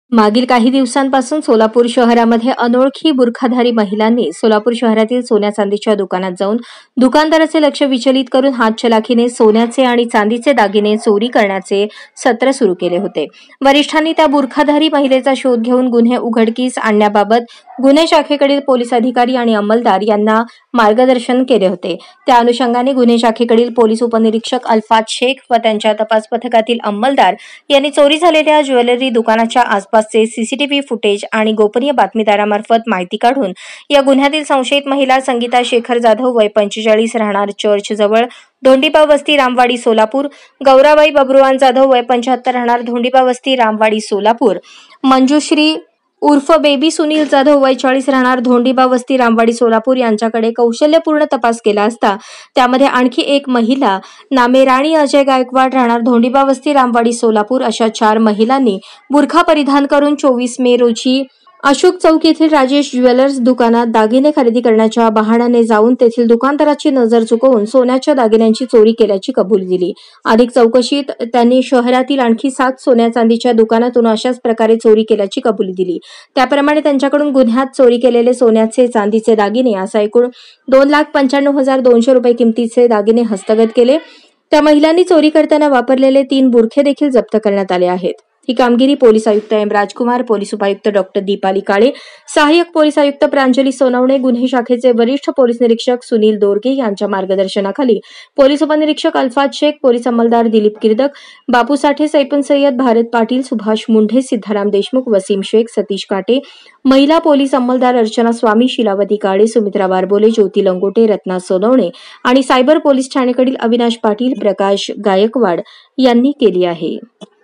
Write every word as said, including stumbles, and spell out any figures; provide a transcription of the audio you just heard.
मागील काही दिवसांपासून सोलापूर शहरामध्ये अनोळखी बुरखाधारी महिलांनी सोलापूर शहरातील सोन्या चांदीच्या दुकानात जाऊन दुकानदाराचे लक्ष विचलित करून हातचलाखीने सोन्याचे आणि चांदीचे दागिने चोरी करण्याचे सत्र सुरू केले होते। वरिष्ठांनी त्या बुरखाधारी महिलेचा शोध घेऊन गुन्हे उघडकीस आणण्याबाबत गुन्हे शाखेकडील पोलीस अधिकारी आणि अंमलदार यांना मार्गदर्शन केले होते। त्या अनुषंगाने गुन्हे शाखेकडील पोलीस उपनिरीक्षक अल्फाज शेख व त्यांच्या तपास पथकातील अंमलदार यांनी चोरी झालेल्या ज्वेलरी दुकानाच्या आसपासचे सीसीटीव्ही फुटेज आणि गोपनीय बातमीदारामार्फत माहिती काढून या गुन्ह्यातील संशयित महिला संगीता शेखर जाधव वय पंचेचाळीस राहणार चर्च जवळ धोंडीपा वस्ती रामवाडी सोलापूर, गौराबाई बबरुवान जाधव वय पंच्याहत्तर राहणार धोंडीपा वस्ती रामवाडी सोलापूर, मंजुश्री उर्फ बेबी सुनील जाधव वय चाळीस राहणार धोंडीबा वस्ती रामवाडी सोलापूर यांच्याकडे कौशल्यपूर्ण तपास केला असता त्यामध्ये आणखी एक महिला नामे राणी अजय गायकवाड राहणार धोंडीबा वस्ती रामवाडी सोलापूर अशा चार महिलांनी बुरखा परिधान करून चोवीस मे रोजी अशोक चौक येथील राजेश ज्वेलर्स दुकानात दागिने खरेदी करण्याच्या बहाण्याने जाऊन तेथील दुकानदाराची नजर चुकवून सोन्याच्या दागिन्यांची चोरी केल्याची कबुली दिली। अधिक चौकशीत त्यांनी शहरातील आणखी सात सोन्या चांदीच्या दुकानातून अशाच प्रकारे चोरी केल्याची कबुली दिली। त्याप्रमाणे त्यांच्याकडून गुन्ह्यात चोरी केलेले सोन्याचे चांदीचे दागिने असा एकूण दोन लाख पंच्याण्णव हजार दोनशे रुपये किमतीचे दागिने हस्तगत केले। त्या महिलांनी चोरी करताना वापरलेले तीन बुरखे देखील जप्त करण्यात आले आहेत। ही कामगिरी पोलीस आयुक्त एम राजकुमार, पोलीस उपायुक्त डॉक्टर दीपाली काळे, सहाय्यक पोलीस आयुक्त प्रांजली सोनवणे, गुन्हे शाखेचे वरिष्ठ पोलीस निरीक्षक सुनील दोरगे यांच्या मार्गदर्शनाखाली पोलीस उपनिरीक्षक अल्फाज शेख, पोलीस अंमलदार दिलीप किर्दक, बापू साठे, सैफुन सय्यद, भारत पाटील, सुभाष मुंढे, सिद्धाराम देशमुख, वसीम शेख, सतीश काटे, महिला पोलीस अंमलदार अर्चना स्वामी, शिलावती काळे, सुमित्रा बारबोले, ज्योती लंगोटे, रत्ना सोनवणे आणि सायबर पोलीस ठाणेकडील अविनाश पाटील, प्रकाश गायकवाड यांनी केली आहे।